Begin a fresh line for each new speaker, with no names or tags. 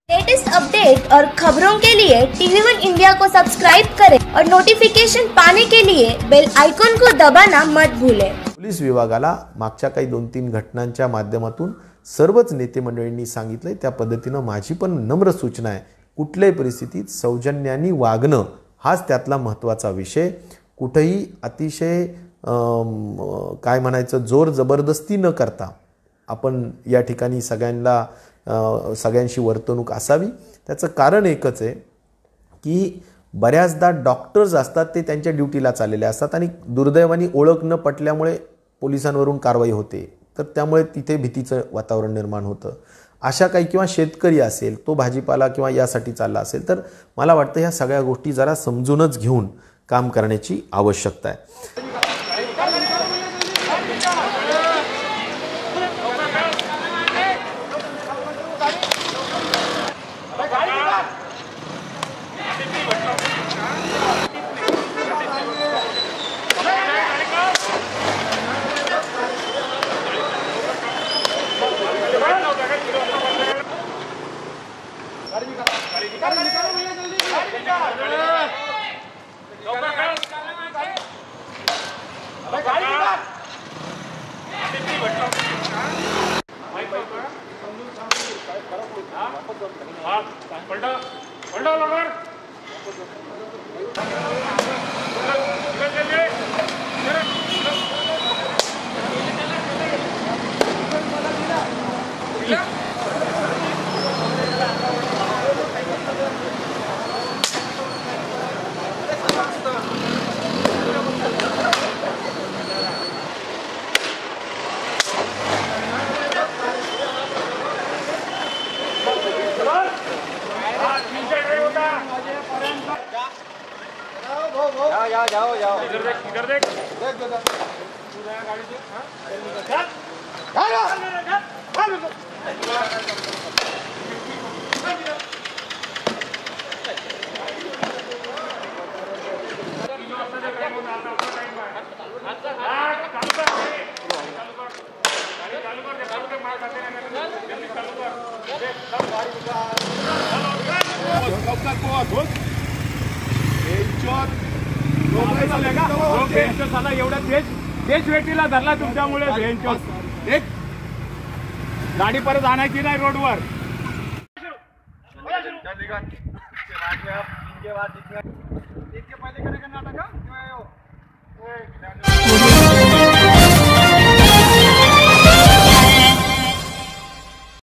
Latest update और खबरों के लिए TV1 इंडिया को सब्सक्राइब करें और नोटिफिकेशन पाने के लिए बेल आइकॉन को दबाना मत भूलें।
पोलीस विभागाला मागच्या काही 2-3 घटनांच्या माध्यमातून सर्वच नेते मंडळींनी सांगितले त्या पद्धतीने माझी पण नम्र सूचना आहे, कुठल्याही परिस्थितीत सौजन्याने वागणं हाच त्यातला महत्त्वाचा विषय। कुठेही अतिशय काय म्हणायचं जोर जबरदस्ती न करता आपण या ठिकाणी सगळ्यांशी वर्तणूक असावी। त्याचं कारण एकच आहे की बऱ्याचदा डॉक्टर्स असतात ते त्यांच्या ड्युटीला चाललेले असतात आणि दुर्दैवाने ओळख न पटल्यामुळे पोलिसांवरून कारवाई होते, तर त्यामुळे तिथे भीतीचं वातावरण निर्माण होतं। अशा काही किंवा शेतकरी असेल तो भाजीपाला किंवा यासाठी चालला असेल तर मला वाटतं ह्या सगळ्या गोष्टी जरा समजूनच घेऊन काम करण्याची आवश्यकता आहे। जाओ इधर देख पूरा गाड़ी से एवढा देश वेटीला धरला तुमच्यामुळे एक गाडी परत आणायची नाही रोडवर। पहले करेगा नाटक